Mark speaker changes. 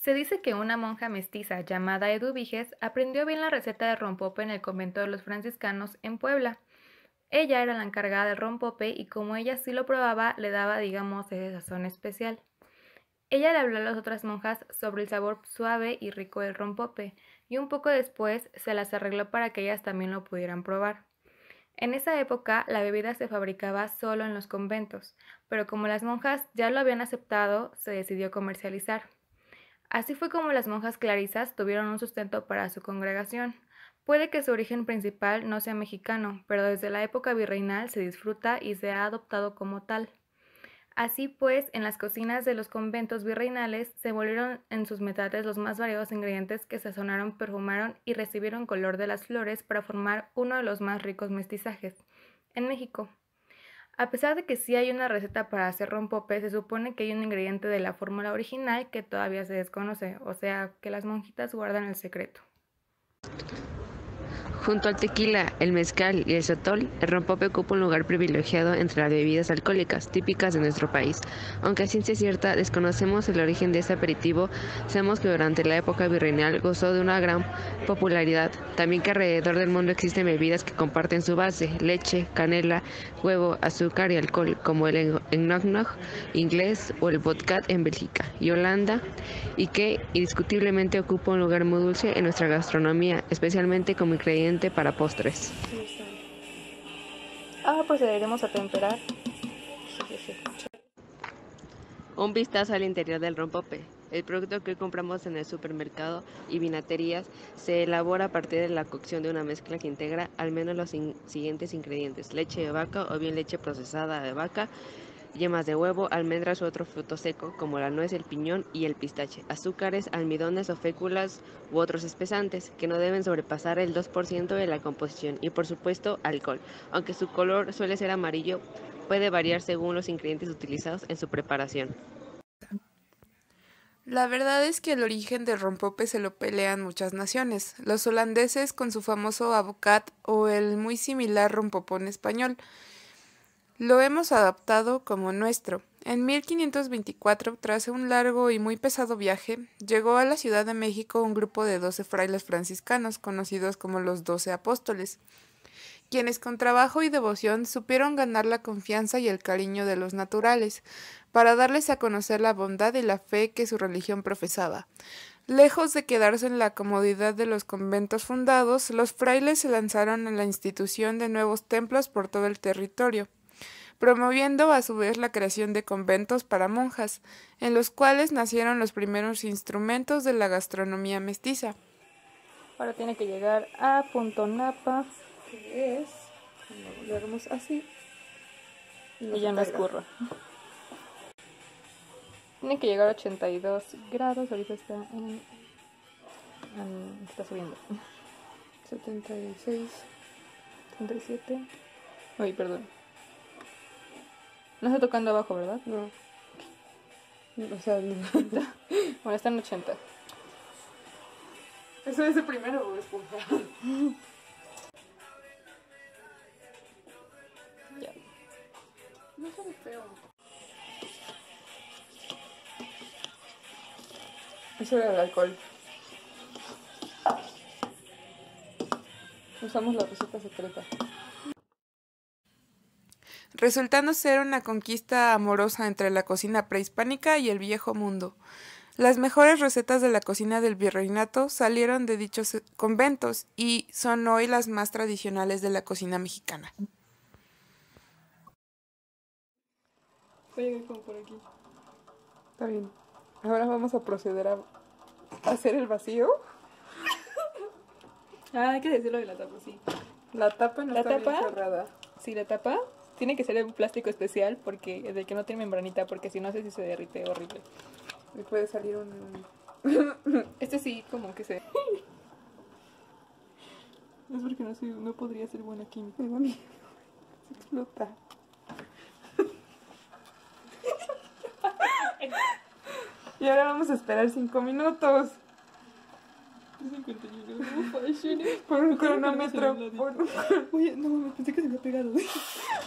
Speaker 1: Se dice que una monja mestiza llamada Eduviges aprendió bien la receta de rompope en el convento de los franciscanos en Puebla. Ella era la encargada del rompope y como ella sí lo probaba, le daba, digamos, ese sazón especial. Ella le habló a las otras monjas sobre el sabor suave y rico del rompope, y un poco después se las arregló para que ellas también lo pudieran probar. En esa época la bebida se fabricaba solo en los conventos, pero como las monjas ya lo habían aceptado, se decidió comercializar. Así fue como las monjas clarisas tuvieron un sustento para su congregación. Puede que su origen principal no sea mexicano, pero desde la época virreinal se disfruta y se ha adoptado como tal. Así pues, en las cocinas de los conventos virreinales se volvieron en sus metates los más variados ingredientes que sazonaron, perfumaron y recibieron color de las flores para formar uno de los más ricos mestizajes en México. A pesar de que sí hay una receta para hacer rompope, se supone que hay un ingrediente de la fórmula original que todavía se desconoce, o sea, que las monjitas guardan el secreto.
Speaker 2: Junto al tequila, el mezcal y el sotol, el rompope ocupa un lugar privilegiado entre las bebidas alcohólicas típicas de nuestro país. Aunque a ciencia cierta desconocemos el origen de este aperitivo, sabemos que durante la época virreinal gozó de una gran popularidad. También que alrededor del mundo existen bebidas que comparten su base: leche, canela, huevo, azúcar y alcohol, como el eggnog inglés o el vodka en Bélgica y Holanda, y que indiscutiblemente ocupa un lugar muy dulce en nuestra gastronomía, especialmente como ingrediente para postres.
Speaker 1: Pues le iremos a temperar.
Speaker 2: Un vistazo al interior del rompope. El producto que hoy compramos en el supermercado y vinaterías se elabora a partir de la cocción de una mezcla que integra al menos los siguientes ingredientes: leche de vaca o bien leche procesada de vaca, yemas de huevo, almendras u otro fruto seco como la nuez, el piñón y el pistache, azúcares, almidones o féculas u otros espesantes que no deben sobrepasar el 2% de la composición y por supuesto alcohol, aunque su color suele ser amarillo, puede variar según los ingredientes utilizados en su preparación.
Speaker 3: La verdad es que el origen del rompope se lo pelean muchas naciones, los holandeses con su famoso avocat o el muy similar rompopón español. Lo hemos adaptado como nuestro. En 1524, tras un largo y muy pesado viaje, llegó a la Ciudad de México un grupo de 12 frailes franciscanos, conocidos como los 12 apóstoles, quienes con trabajo y devoción supieron ganar la confianza y el cariño de los naturales, para darles a conocer la bondad y la fe que su religión profesaba. Lejos de quedarse en la comodidad de los conventos fundados, los frailes se lanzaron en la institución de nuevos templos por todo el territorio, promoviendo a su vez la creación de conventos para monjas, en los cuales nacieron los primeros instrumentos de la gastronomía mestiza.
Speaker 1: Ahora tiene que llegar a punto napa, que es, lo hagamos así, y ya no escurra. Tiene que llegar a 82 grados, ahorita está está subiendo. 76, 77, uy, perdón. No está tocando abajo, ¿verdad?
Speaker 3: No. O sea, no.
Speaker 1: Bueno, está en 80.
Speaker 3: ¿Eso es el primero o esponja?
Speaker 1: Ya.
Speaker 3: No sabe feo. Eso era el alcohol. Usamos la receta secreta. Resultando ser una conquista amorosa entre la cocina prehispánica y el viejo mundo. Las mejores recetas de la cocina del virreinato salieron de dichos conventos y son hoy las más tradicionales de la cocina mexicana.
Speaker 1: Voy a llegar como por aquí.
Speaker 3: Está bien. Ahora vamos a proceder a hacer el vacío.
Speaker 1: Hay que decirlo de la tapa, sí.
Speaker 3: La tapa no está bien cerrada.
Speaker 1: Sí, la tapa tiene que ser de un plástico especial porque de que no tiene membranita, porque si no sé si se derrite horrible.
Speaker 3: Y puede salir un...
Speaker 1: Este sí, como que se... Es porque no podría ser buena química.
Speaker 3: Se explota. Y ahora vamos a esperar 5 minutos.
Speaker 1: 51.
Speaker 3: Por un cronómetro.
Speaker 1: Oye, no, pensé que se había pegado.